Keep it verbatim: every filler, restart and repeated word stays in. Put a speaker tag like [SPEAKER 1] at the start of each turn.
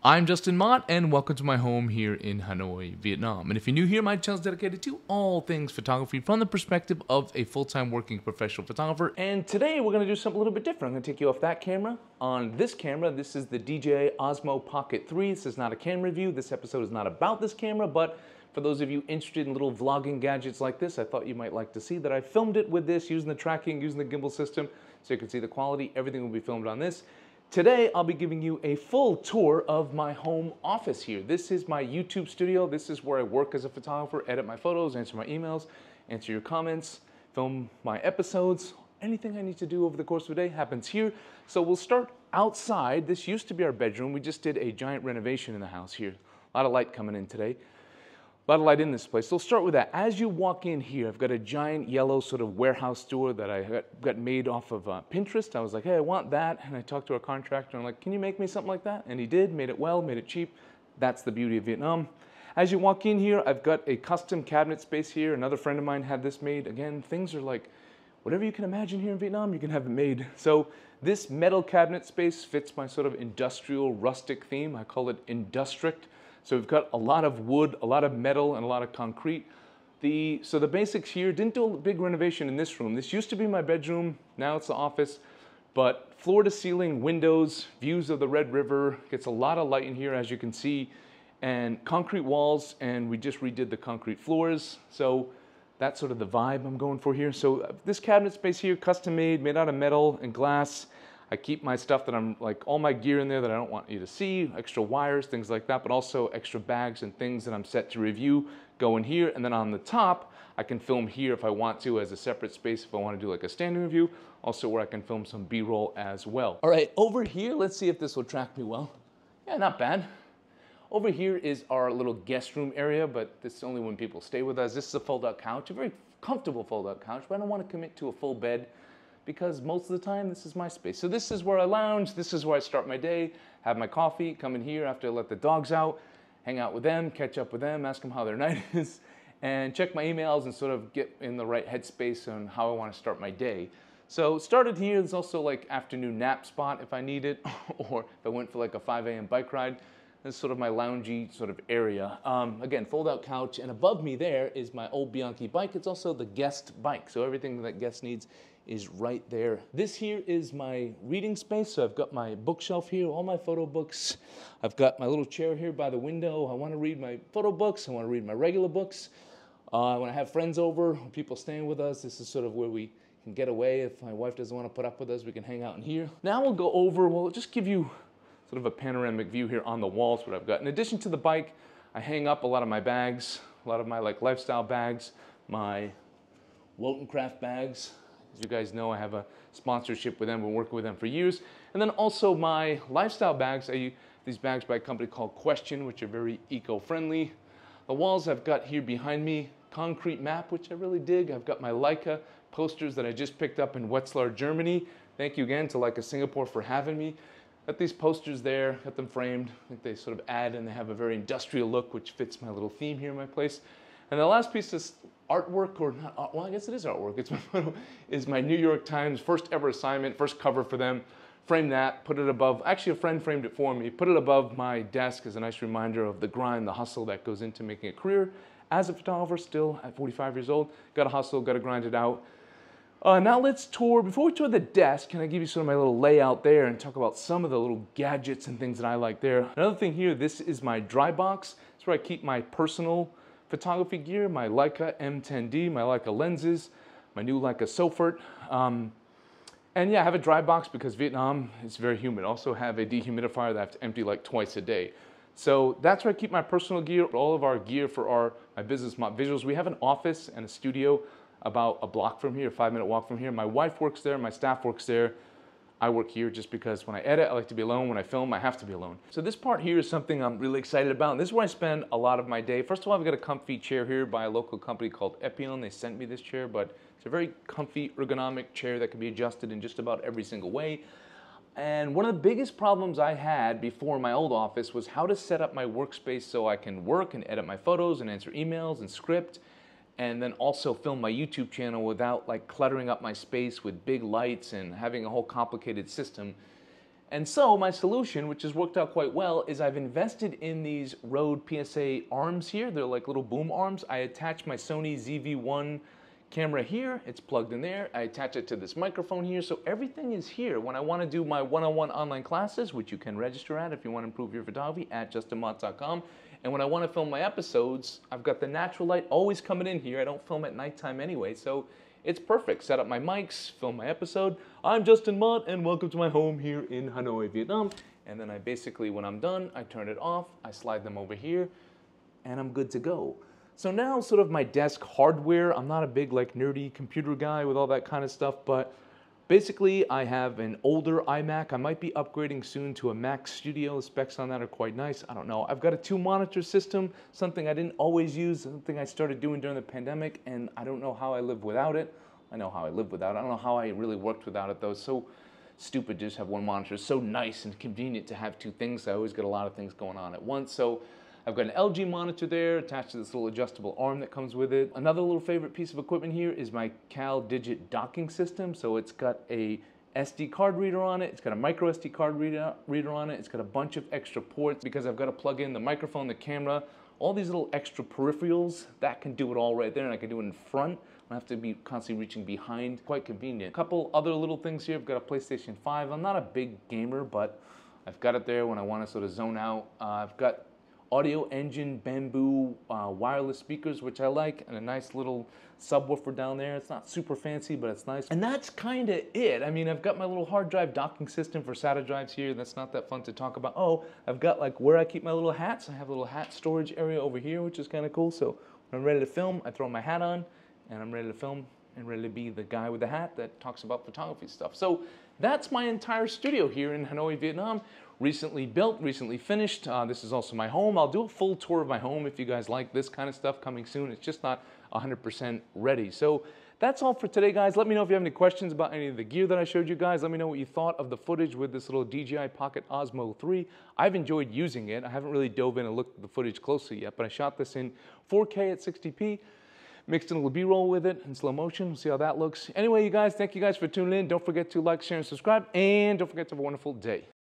[SPEAKER 1] I'm Justin Mott, and welcome to my home here in Hanoi, Vietnam. And if you're new here, my channel is dedicated to all things photography from the perspective of a full-time working professional photographer. And today we're going to do something a little bit different. I'm going to take you off that camera. On this camera, this is the D J I Osmo Pocket three. This is not a camera review. This episode is not about this camera, but for those of you interested in little vlogging gadgets like this, I thought you might like to see that I filmed it with this, using the tracking, using the gimbal system, so you can see the quality. Everything will be filmed on this. Today, I'll be giving you a full tour of my home office here. This is my YouTube studio. This is where I work as a photographer, edit my photos, answer my emails, answer your comments, film my episodes. Anything I need to do over the course of a day happens here. So we'll start outside. This used to be our bedroom. We just did a giant renovation in the house here. A lot of light coming in today. A lot of light in this place. So we'll start with that. As you walk in here, I've got a giant yellow sort of warehouse door that I got, got made off of uh, Pinterest. I was like, hey, I want that. And I talked to a contractor. And I'm like, can you make me something like that? And he did, made it well, made it cheap. That's the beauty of Vietnam. As you walk in here, I've got a custom cabinet space here. Another friend of mine had this made. Again, things are like, whatever you can imagine here in Vietnam, you can have it made. So this metal cabinet space fits my sort of industrial rustic theme. I call it Industrict. So we've got a lot of wood, a lot of metal, and a lot of concrete. The, so the basics here, didn't do a big renovation in this room. This used to be my bedroom, now it's the office, but floor to ceiling windows, views of the Red River, gets a lot of light in here as you can see, and concrete walls, and we just redid the concrete floors. So that's sort of the vibe I'm going for here. So this cabinet space here, custom made, made out of metal and glass. I keep my stuff that I'm like, all my gear in there that I don't want you to see, extra wires, things like that, but also extra bags and things that I'm set to review go in here. And then on the top, I can film here if I want to as a separate space if I want to do like a standing review, also where I can film some B-roll as well. All right, over here, let's see if this will track me well. Yeah, not bad. Over here is our little guest room area, but this is only when people stay with us. This is a fold-out couch, a very comfortable fold-out couch, but I don't want to commit to a full bed, because most of the time, this is my space. So this is where I lounge, this is where I start my day, have my coffee, come in here after I let the dogs out, hang out with them, catch up with them, ask them how their night is, and check my emails and sort of get in the right headspace on how I want to start my day. So started here, there's also like afternoon nap spot if I need it, or if I went for like a five A M bike ride. This is sort of my loungy sort of area. Um, again, fold-out couch, and above me there is my old Bianchi bike. It's also the guest bike, so everything that guest needs is right there. This here is my reading space, so I've got my bookshelf here, all my photo books. I've got my little chair here by the window. I want to read my photo books. I want to read my regular books. Uh, when I have friends over, people staying with us, this is sort of where we can get away. If my wife doesn't want to put up with us, we can hang out in here. Now we'll go over, we'll just give you sort of a panoramic view here on the walls, what I've got. In addition to the bike, I hang up a lot of my bags, a lot of my like lifestyle bags, my Wotancraft bags. As you guys know, I have a sponsorship with them. Been working with them for years. And then also my lifestyle bags. I use these bags by a company called Question, which are very eco-friendly. The walls I've got here behind me, concrete map, which I really dig. I've got my Leica posters that I just picked up in Wetzlar, Germany. Thank you again to Leica Singapore for having me. Got these posters there, got them framed. I think they sort of add and they have a very industrial look, which fits my little theme here in my place. And the last piece is artwork, or not art, well, I guess it is artwork. It's my photo, is my New York Times first ever assignment, first cover for them. Framed that, put it above, actually a friend framed it for me, put it above my desk as a nice reminder of the grind, the hustle that goes into making a career as a photographer, still at forty-five years old. Got to hustle, got to grind it out. Uh, now let's tour, before we tour the desk, can I give you sort of my little layout there and talk about some of the little gadgets and things that I like there. Another thing here, this is my dry box. It's where I keep my personal photography gear, my Leica M ten D, my Leica lenses, my new Leica Sofort. Um, and yeah, I have a dry box because Vietnam is very humid. I also have a dehumidifier that I have to empty like twice a day. So that's where I keep my personal gear, all of our gear for our my business Mott Visuals. We have an office and a studio about a block from here, a five minute walk from here. My wife works there, my staff works there. I work here just because when I edit, I like to be alone. When I film, I have to be alone. So this part here is something I'm really excited about. And this is where I spend a lot of my day. First of all, I've got a comfy chair here by a local company called Epion. They sent me this chair, but it's a very comfy, ergonomic chair that can be adjusted in just about every single way. And one of the biggest problems I had before in my old office was how to set up my workspace so I can work and edit my photos and answer emails and script, and then also film my YouTube channel without like cluttering up my space with big lights and having a whole complicated system. And so my solution, which has worked out quite well, is I've invested in these Rode P S A arms here. They're like little boom arms. I attach my Sony Z V one camera here. It's plugged in there. I attach it to this microphone here. So everything is here. When I want to do my one-on-one online classes, which you can register at if you want to improve your photography at justin mott dot com. And when I want to film my episodes, I've got the natural light always coming in here. I don't film at nighttime anyway, so it's perfect. Set up my mics, film my episode. I'm Justin Mott, and welcome to my home here in Hanoi, Vietnam. And then I basically, when I'm done, I turn it off, I slide them over here, and I'm good to go. So now sort of my desk hardware, I'm not a big like nerdy computer guy with all that kind of stuff, but basically I have an older iMac. I might be upgrading soon to a Mac Studio. The specs on that are quite nice. I don't know. I've got a two monitor system, something I didn't always use, something I started doing during the pandemic, and I don't know how I live without it. I know how I live without it. I don't know how I really worked without it though. It's so stupid to just have one monitor. It's so nice and convenient to have two things. I always get a lot of things going on at once. So I've got an L G monitor there attached to this little adjustable arm that comes with it. Another little favorite piece of equipment here is my Cal Digit docking system. So it's got a S D card reader on it. It's got a micro S D card reader, reader on it. It's got a bunch of extra ports because I've got to plug in the microphone, the camera, all these little extra peripherals. That can do it all right there, and I can do it in front. I don't have to be constantly reaching behind. Quite convenient. A couple other little things here. I've got a PlayStation five. I'm not a big gamer, but I've got it there when I want to sort of zone out. Uh, I've got Audio Engine bamboo uh, wireless speakers, which I like, and a nice little subwoofer down there. It's not super fancy, but it's nice. And that's kind of it. I mean, I've got my little hard drive docking system for SATA drives here. That's not that fun to talk about. Oh, I've got like where I keep my little hats. I have a little hat storage area over here, which is kind of cool. So when I'm ready to film, I throw my hat on, and I'm ready to film and ready to be the guy with the hat that talks about photography stuff. So that's my entire studio here in Hanoi, Vietnam. Recently built, recently finished. Uh, this is also my home. I'll do a full tour of my home if you guys like this kind of stuff coming soon. It's just not one hundred percent ready. So that's all for today, guys. Let me know if you have any questions about any of the gear that I showed you guys. Let me know what you thought of the footage with this little D J I Pocket Osmo three. I've enjoyed using it. I haven't really dove in and looked at the footage closely yet, but I shot this in four K at sixty p. Mixed in a little B-roll with it in slow motion. We'll see how that looks. Anyway, you guys, thank you guys for tuning in. Don't forget to like, share, and subscribe. And don't forget to have a wonderful day.